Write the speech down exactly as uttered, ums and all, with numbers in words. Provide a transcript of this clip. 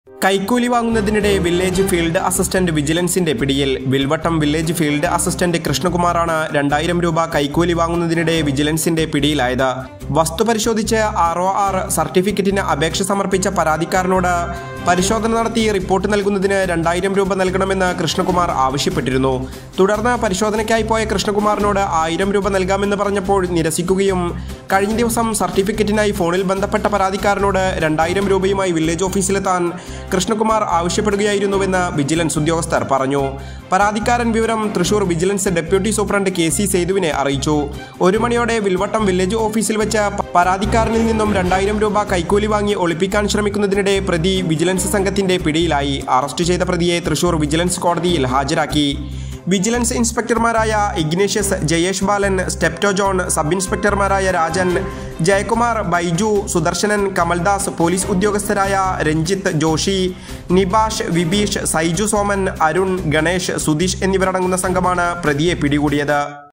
കൈക്കൂലി വാങ്ങുന്നതിനിടെ village field assistant വിജിലൻസിന്റെ പിടിയിൽ. വിൽവട്ടം വില്ലേജ് ഫീൽഡ് അസിസ്റ്റന്റ് കൃഷ്ണകുമാറാണ് രണ്ടായിരം രൂപ കൈക്കൂലി വാങ്ങുന്നതിനിടെ വിജിലൻസിന്റെ പിടിയിലായത്. വസ്തു പരിശോധിച്ച് ആർ ഒ ആർ സർട്ടിഫിക്കറ്റിന് അപേക്ഷ സമർപ്പിച്ച പരാതിക്കാരനോട് പരിശോധന നടത്തി റിപ്പോർട്ട് നൽകുന്നതിന് രണ്ടായിരം രൂപ നൽകണമെന്ന് കൃഷ്ണകുമാർ ആവശ്യപ്പെട്ടിരുന്നു. തുടർന്ന് പരിശോധനയ്ക്കായി പോയ കൃഷ്ണകുമാറിനോട് ആയിരം രൂപ നൽകാമെന്ന് പറഞ്ഞപ്പോൾ നിരസിക്കുകയും കഴിഞ്ഞ ദിവസം സർട്ടിഫിക്കറ്റിനായി ഫോണിൽ ബന്ധപ്പെട്ട പരാതിക്കാരനോട് രണ്ടായിരം രൂപയുമായി വില്ലേജ് ഓഫീസിലെത്താൻ കൃഷ്ണകുമാർ ആവശ്യപ്പെടുകയായിരുന്നുവെന്ന് വിജിലൻസ് ഉദ്യോഗസ്ഥർ പറഞ്ഞു. പരാതിക്കാരൻ വിവരം Thrissur vigilance deputy superintendent K C സേതുവിനെ അറിയിച്ചു. ഒരു മണിയോടെ വിൽവട്ടം വില്ലേജ് ഓഫീസിൽ വെച്ച് പരാതിക്കാരനിൽ നിന്നും രണ്ടായിരം രൂപ കൈക്കൂലി വാങ്ങി ഒളിപ്പിക്കാൻ ശ്രമിക്കുന്നതിനിടെ പ്രതി വിജിലൻസ് സംഘത്തിന്റെ പിടിയിലായി. അറസ്റ്റ് ചെയ്ത പ്രതിയെ തൃശൂർ വിജിലൻസ് കോടതിയിൽ ഹാജരാക്കി. വിജിലൻസ് ഇൻസ്പെക്ടർമാരായ ഇഗ്നേഷ്യസ്, ജയേഷ് ബാലൻ, സ്റ്റെപ്റ്റോ ജോൺ, സബ് ഇൻസ്പെക്ടർമാരായ രാജൻ, ജയകുമാർ, ബൈജു, സുദർശനൻ, കമൽദാസ്, പോലീസ് ഉദ്യോഗസ്ഥരായ രഞ്ജിത്ത്, ജോഷി, നിബാഷ്, വിബീഷ്, സൈജു സോമൻ, അരുൺ, ഗണേഷ്, സുധീഷ് എന്നിവരടങ്ങുന്ന സംഘമാണ് പ്രതിയെ പിടികൂടിയത്.